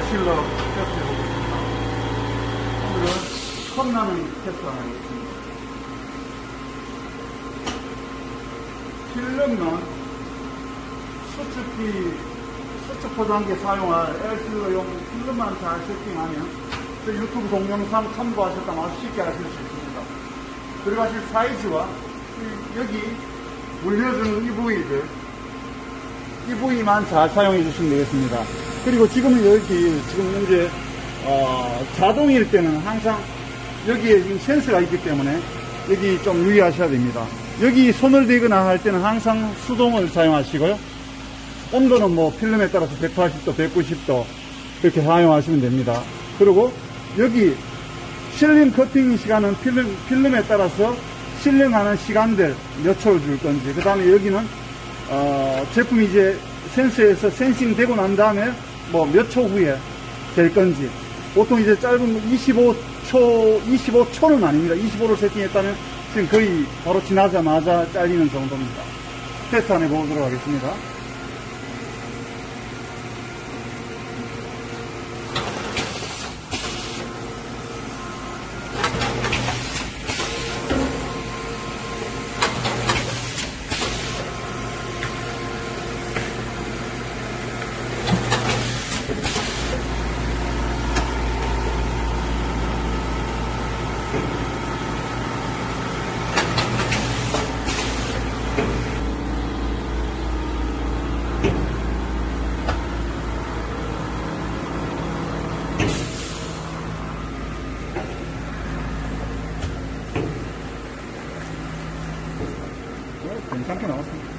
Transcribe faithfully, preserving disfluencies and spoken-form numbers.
에어실러 테스트 해보겠습니다. 오늘은 컵라면 테스트 하나 하겠습니다. 필름만 수축기, 수축 포장기에 사용할 에어실러용 필름만 잘 세팅하면 저 유튜브 동영상 참고하셨다면 아주 쉽게 하실 수 있습니다. 들어가실 사이즈와 여기 물려주는 이 부위들, 이 부위만 잘 사용해 주시면 되겠습니다. 그리고 지금은 여기, 지금 현재, 어, 자동일 때는 항상 여기에 지금 센서가 있기 때문에 여기 좀 유의하셔야 됩니다. 여기 손을 대거나 할 때는 항상 수동을 사용하시고요. 온도는 뭐 필름에 따라서 백팔십 도, 백구십 도 이렇게 사용하시면 됩니다. 그리고 여기 실링 커팅 시간은 필름, 필름에 따라서 실링하는 시간들 몇 초를 줄 건지, 그 다음에 여기는 어, 제품이 이제 센서에서 센싱 되고 난 다음에 뭐 몇 초 후에 될 건지, 보통 이제 짧은 이십오 초, 이십오 초는 아닙니다. 이십오를 세팅했다면 지금 거의 바로 지나자마자 잘리는 정도입니다. 테스트 한번 해보도록 하겠습니다. 괜찮게 나왔습니다.